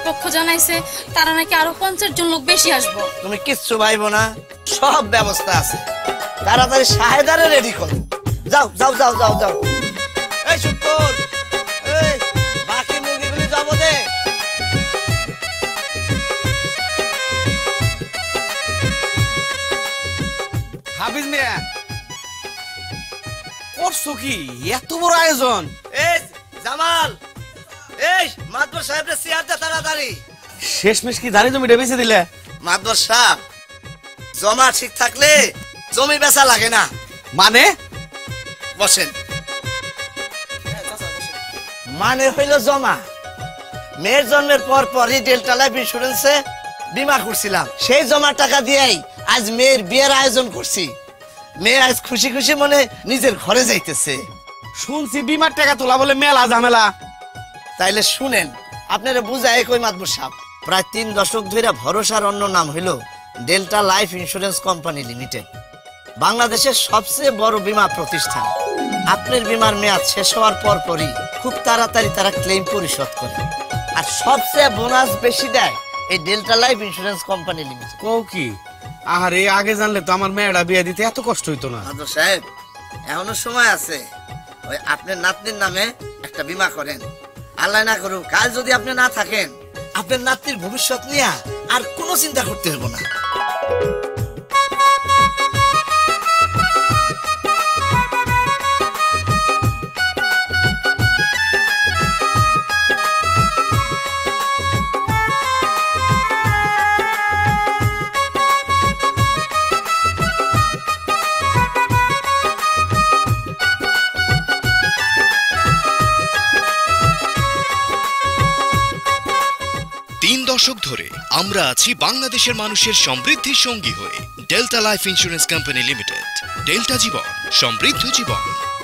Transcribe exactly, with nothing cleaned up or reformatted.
কর্তৃপক্ষ জানাইছে তারা নাকি আরো পঞ্চাশ জন লোক বেশি আসবো। তুমি কিচ্ছু ভাইবো না, সব ব্যবস্থা আছে। তাড়াতাড়ি সাহেদারে রেডি করো। যাও যাও যাও যাও যাও। এই শুক্তর, এই বাকি মুরগিগুলি যাবো দে। হাফিজ মিয়া করছো কি এত বড় আয়োজন? এই জামাল, এই মাদবর সাহেবরে চেয়ার দে তাড়াতাড়ি। শেষমেশ কি দাঁড়িয়ে জমিটা বেঁচে দিলে? মাদবর সাহেব, জমা ঠিক থাকলে জমি বেচা লাগে না। মানে? বসেন। মানে হইল জমা। মেয়ের জন্মের পর পরই ডেল্টা লাইফ ইন্স্যুরেন্সে বীমা করছিলাম, সেই জমা টাকা দিয়েই আজ মেয়ের বিয়ের আয়োজন করছি। মেয়ে আজ খুশি খুশি মনে নিজের ঘরে যাইতেছে। শুনছি বিমার টাকা তোলা বলে মেলা ঝামেলা। তাইলে শুনেন, আপনারা বুঝায় কই মাদবর সাহেব, প্রায় তিন দশক ধরে ভরসার অন্য নাম হইল Delta Life Insurance Company Limited, বাংলাদেশের সবচেয়ে বড় বীমা প্রতিষ্ঠান। আপনার বীমার মেয়াদ শেষ হওয়ার পর পরই খুব তাড়াতাড়ি তারা ক্লেম পরিশোধ করে, আর সবচেয়ে বোনাস বেশি দেয় এই Delta Life Insurance Company Limited. কও কি? আরে আগে জানলে তো আমার মেয়েটা বিয়ে দিতে এত কষ্ট হইতো না। মাদবর সাহেব, এখনো সময় আছে। ওই আপনার নাতনির নামে একটা বীমা করেন। আল্লাহ না করুক কাল যদি আপনি না থাকেন, আপনার নাতনির ভবিষ্যৎ নিয়ে আর কোনো চিন্তা করতে হবে না। তিন দশক ধরে আমরা আছি বাংলাদেশের মানুষের সমৃদ্ধির সঙ্গী হয়ে। Delta Life Insurance Company Limited. Delta জীবন, সমৃদ্ধ জীবন।